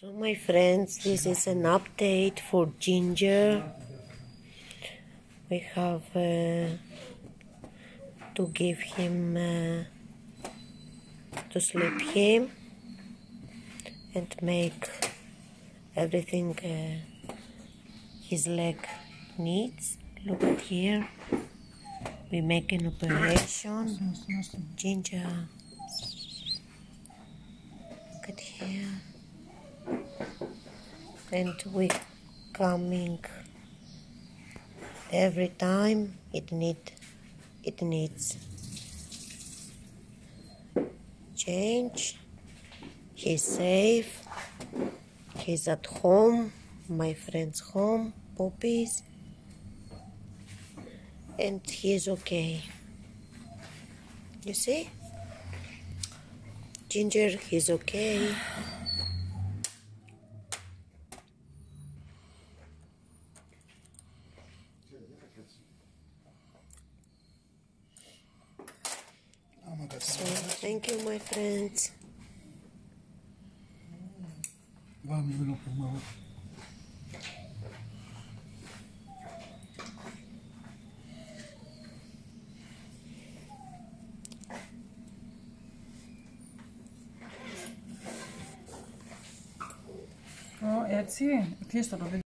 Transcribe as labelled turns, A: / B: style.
A: So my friends, this is an update for Ginger. We have to give him to sleep him and make everything his leg needs. Look at here, we make an operation. Ginger, look at here. And we coming every time it needs change. He's safe, he's at home, my friend's home, Poppi's, and he's okay. You see, Ginger, he's okay. So, thank you, my friends.
B: Έτσι, κλείστο το βίντεο.